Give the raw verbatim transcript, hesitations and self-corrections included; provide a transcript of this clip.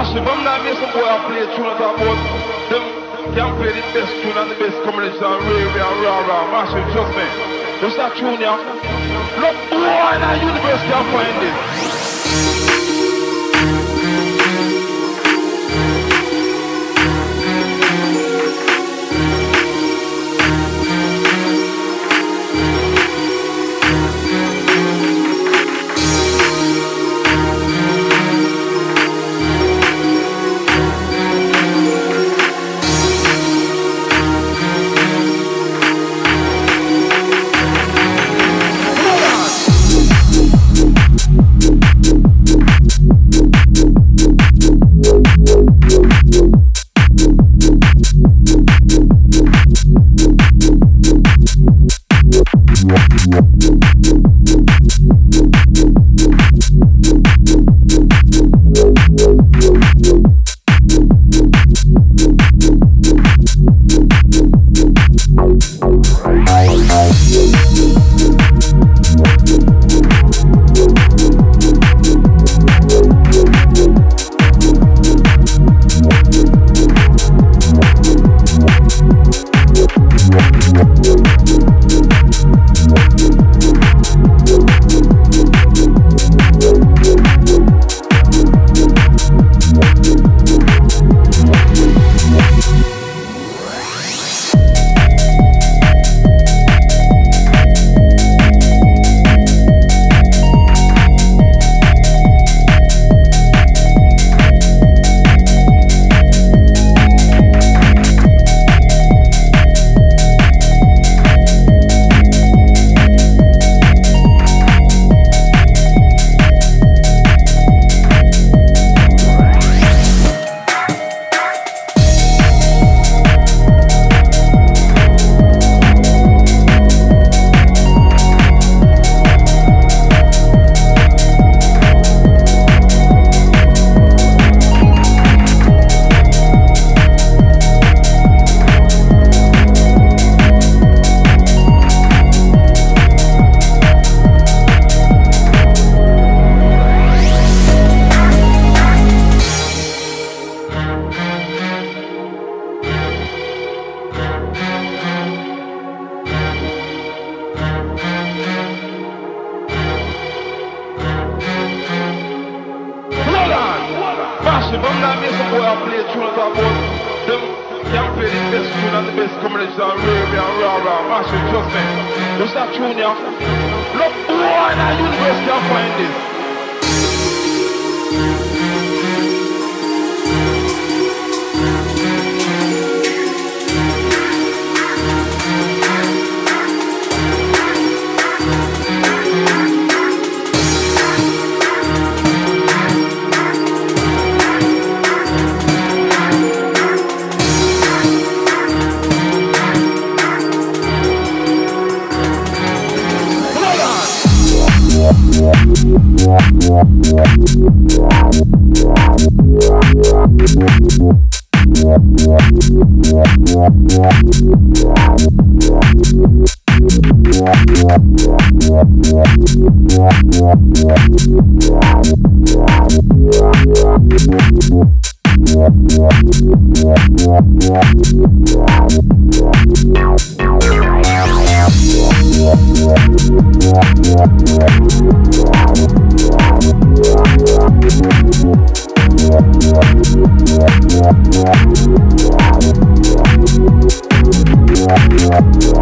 Massive, I'm not missing boy I play tune and talk about them can play the best tune and the best combination and rave and rah rah. Massive, trust me. Just that tune here. Look, boy in the universe can find it. Massive, I'm not missing boy I play tune and talk about them can play the best tune and the best combination and rave and rah rah. Massive, trust me. Just that tune here. Look, boy in the universe can find it. Yeah.